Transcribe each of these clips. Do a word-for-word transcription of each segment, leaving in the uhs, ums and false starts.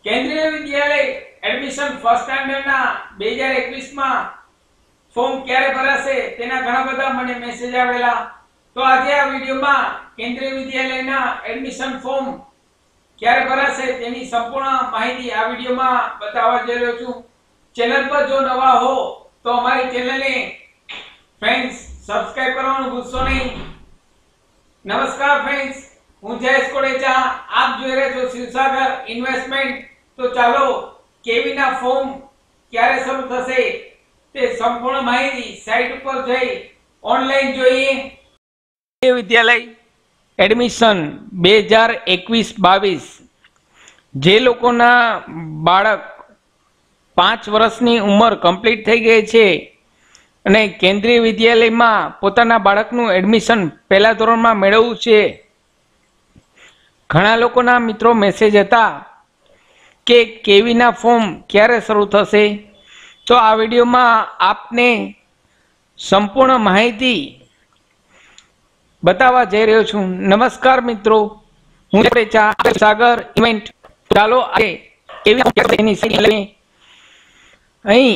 કેન્દ્રીય વિદ્યાલય admission first સ્ટાન્ડર્ડના બે હજાર એકવીસ માં ફોર્મ ક્યારે ભરાશે તેના ઘણા બધા મને મેસેજ આવેલા। તો આજે આ વિડિયોમાં કેન્દ્રીય વિદ્યાલયના એડમિશન ફોર્મ ક્યારે ભરાશે તેની સંપૂર્ણ માહિતી આ વિડિયોમાં બતાવવા જઈ રહ્યો છું। ચેનલ પર જો નવા હો તો અમારી ચેનલને ફ્રેન્ડ્સ સબસ્ક્રાઇબ કરવાનું ભૂલશો નહીં। નમસ્કાર ફ્રેન્ડ્સ, હું જયેશ કોડેચા, આપ જોઈ રહ્યા છો શિવસાગર ઇન્વેસ્ટમેન્ટ। તો ચાલો કેવી ના ફોર્મ ક્યારે શરૂ થશે તે સંપૂર્ણ માહિતી સાઇટ ઉપર જઈ ઓનલાઈન જોઈએ। વિદ્યાલય એડમિશન બે હજાર એકવીસ બાવીસ જે લોકોના બાળક પાંચ વર્ષની ઉંમર કમ્પ્લીટ થઈ ગઈ છે અને કેન્દ્રીય વિદ્યાલયમાં પોતાના બાળકનું એડમિશન પહેલા ધોરણમાં મેળવવું છે, ઘણા લોકોના મિત્રો મેસેજ હતા કે કેવીના ફોર્મ ક્યારે શરૂ થશે। તો આ વિડીયોમાં આપને સંપૂર્ણ માહિતી બતાવવા જઈ રહ્યો છું। નમસ્કાર મિત્રો, હું સાગર ઇવેન્ટ। ચાલો અહીં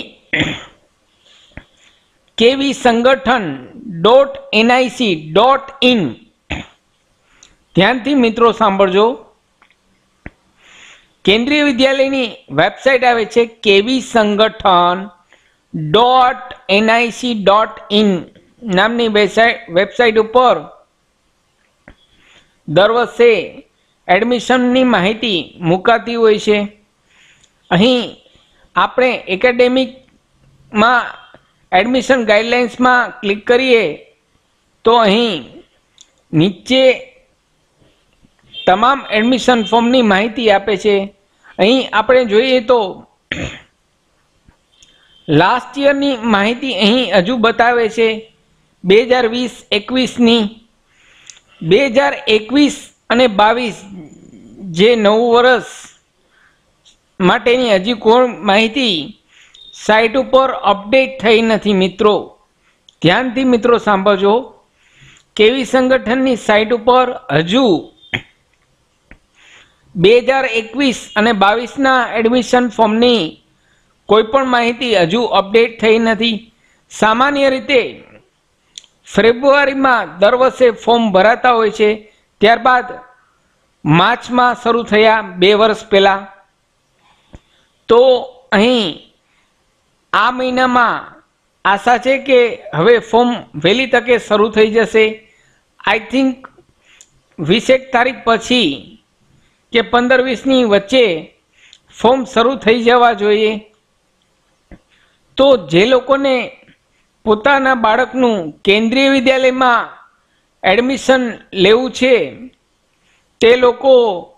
કેવી સંગઠન ડોટ એનઆઈસી ડોટ ઇન ધ્યાનથી મિત્રો સાંભળજો। કેન્દ્રીય વિદ્યાલયની વેબસાઇટ આવે છે કેવી સંગઠન ડોટ એનઆઈસી ડોટ ઇન નામની વેબસાઇટ ઉપર દર વર્ષે એડમિશનની માહિતી મુકાતી હોય છે। અહીં આપણે એકેડેમિકમાં એડમિશન ગાઈડલાઇન્સમાં ક્લિક કરીએ તો અહીં નીચે તમામ એડમિશન ફોર્મની માહિતી આપે છે। અહીં આપણે જોઈએ તો લાસ્ટ યરની માહિતી અહીં હજુ બતાવે છે બે હજાર વીસ એકવીસની। બે હજાર એકવીસ અને બાવીસ જે નવું વર્ષ માટેની હજી કોઈ માહિતી સાઇટ ઉપર અપડેટ થઈ નથી મિત્રો, ધ્યાનથી મિત્રો સાંભળજો। કેવી સંગઠનની સાઇટ ઉપર હજુ બે હજાર એકવીસ અને બાવીસના એડમિશન ફોર્મની કોઈ પણ માહિતી હજુ અપડેટ થઈ નથી। સામાન્ય રીતે ફેબ્રુઆરીમાં દર વર્ષે ફોર્મ ભરાતા હોય છે, ત્યારબાદ માર્ચમાં શરૂ થયા બે વર્ષ પહેલાં। તો અહીં આ મહિનામાં આશા છે કે હવે ફોર્મ વહેલી તકે શરૂ થઈ જશે। આઈ થિંક વીસેક તારીખ પછી કે પંદર વીસની વચ્ચે ફોર્મ શરૂ થઈ જવા જોઈએ। તો જે લોકોને પોતાના બાળકનું કેન્દ્રીય વિદ્યાલયમાં એડમિશન લેવું છે તે લોકો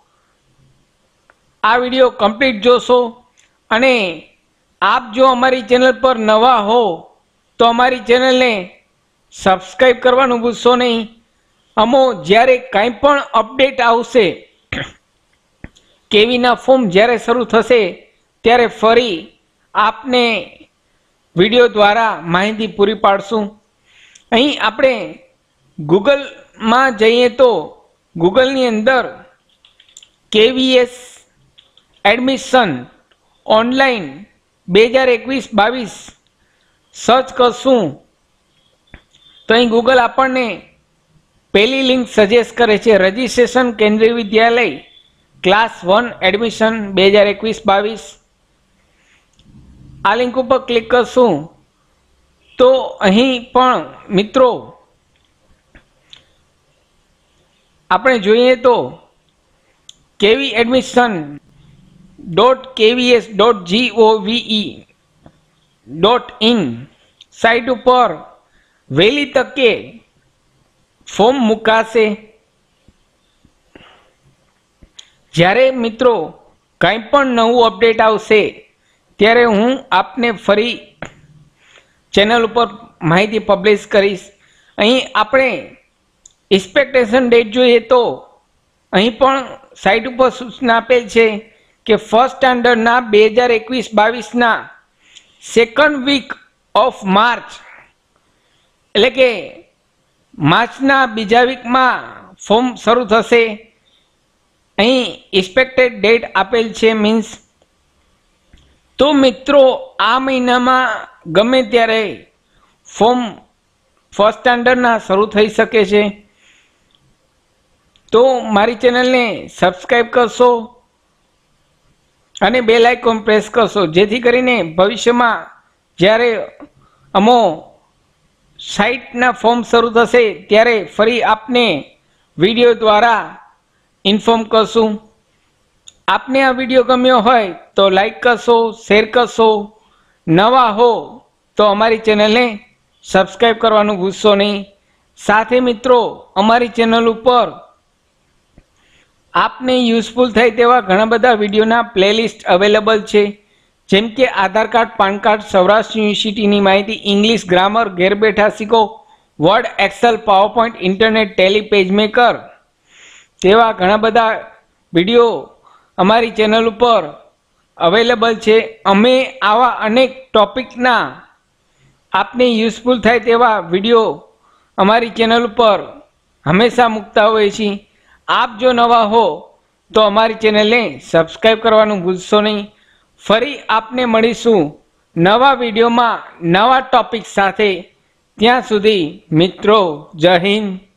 આ વિડીયો કમ્પ્લીટ જોશો। અને આપ જો અમારી ચેનલ પર નવા હો તો અમારી ચેનલને સબસ્ક્રાઈબ કરવાનું ભૂલશો નહીં। અમો જ્યારે કાંઈ પણ અપડેટ આવશે, કેવીના ફોર્મ જ્યારે શરૂ થશે ત્યારે ફરી આપને વિડીયો દ્વારા માહિતી પૂરી પાડશું। અહીં આપણે ગૂગલમાં જઈએ તો ગૂગલની અંદર કેવીએસ એડમિશન ઓનલાઈન બે હજાર એકવીસ બાવીસ સર્ચ કરશું તો અહીં ગૂગલ આપણને પહેલી લિંક સજેસ્ટ કરે છે રજિસ્ટ્રેશન કેન્દ્રીય વિદ્યાલય ક્લાસ વન એડમિશન બે હજાર એકવીસ બાવીસ। આ લિંક ઉપર ક્લિક કરશું તો અહીં પણ મિત્રો આપણે જોઈએ તો KV admission dot KVS dot gov dot in site ઉપર વહેલી તકે ફોર્મ મુકાશે। જ્યારે મિત્રો કંઈ પણ નવું અપડેટ આવશે ત્યારે હું આપને ફરી ચેનલ ઉપર માહિતી પબ્લિશ કરીશ। અહીં આપણે એક્સપેક્ટેશન ડેટ જોઈએ તો અહીં પણ સાઇટ ઉપર સૂચના આપેલ છે કે ફર્સ્ટ સ્ટાન્ડર્ડના બે હજાર એકવીસ બાવીસના સેકન્ડ વીક ઓફ માર્ચ એટલે કે માર્ચના બીજા વીકમાં ફોર્મ શરૂ થશે। અહીં એક્સપેક્ટેડ ડેટ આપેલ છે મીન્સ તો મિત્રો આ મહિનામાં ગમે ત્યારે ફોર્મ ફર્સ્ટ સ્ટાન્ડર્ડના શરૂ થઈ શકે છે। તો મારી ચેનલને સબસ્ક્રાઈબ કરશો અને બેલ આઇકોન પ્રેસ કરશો જેથી કરીને ભવિષ્યમાં જ્યારે અમો સાઇટના ફોર્મ શરૂ થશે ત્યારે ફરી આપને વિડીયો દ્વારા ઇન્ફોર્મ કરશું। આપને આ વિડીયો ગમ્યો હોય તો લાઈક કરશો, શેર કરશો, નવા હો તો અમારી ચેનલને સબસ્ક્રાઈબ કરવાનું ભૂલશો નહીં। સાથે મિત્રો અમારી ચેનલ ઉપર આપને યુઝફુલ થાય તેવા ઘણા બધા વિડીયોના પ્લેલિસ્ટ અવેલેબલ છે, જેમ કે Aadhaar card, PAN card, Saurashtra યુનિવર્સિટીની માહિતી, ઇંગ્લિશ ગ્રામર, ઘેર બેઠા શીખો, Word, Excel, PowerPoint, internet, Tally, PageMaker તેવા ઘણા બધા વિડીયો અમારી ચેનલ ઉપર અવેલેબલ છે। અમે આવા અનેક ટોપિકના આપને યુઝફુલ થાય તેવા વિડીયો અમારી ચેનલ ઉપર હંમેશા મૂકતા હોઈએ છીએ। આપ જો નવા હો તો અમારી ચેનલને સબસ્ક્રાઈબ કરવાનું ભૂલશો નહીં। ફરી આપને મળીશું નવા વિડીયોમાં નવા ટોપિક સાથે। ત્યાં સુધી મિત્રો જય હિન્દ।